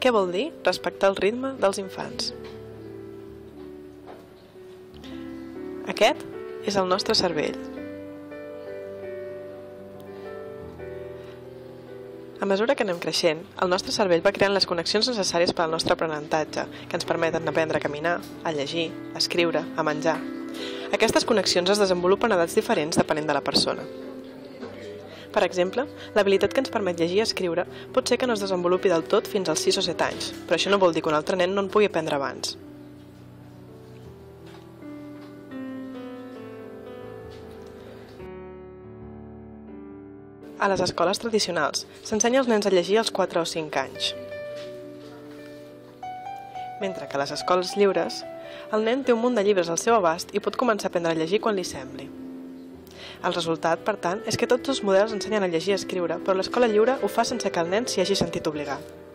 Què vol dir respectar el ritme dels infants? Aquest és el nostre cervell. A mesura que anem creixent, el nostre cervell va creant les connexions necessàries per al nostre aprenentatge, que ens permeten aprendre a caminar, a llegir, a escriure, a menjar. Aquestes connexions es desenvolupen a edats diferents depenent de la persona. Per exemple, l'habilitat que ens permet llegir i escriure pot ser que no es desenvolupi del tot fins als 6 o 7 anys, però això no vol dir que un altre nen no en pugui aprendre abans. A les escoles tradicionals s'ensenya als nens a llegir als 4 o 5 anys. Mentre que a les escoles lliures, el nen té un munt de llibres al seu abast i pot començar a aprendre a llegir quan li sembli. El resultat, per tant, és que tots els models ensenyen a llegir i a escriure, però l'escola lliure ho fa sense que el nen s'hi hagi sentit obligat.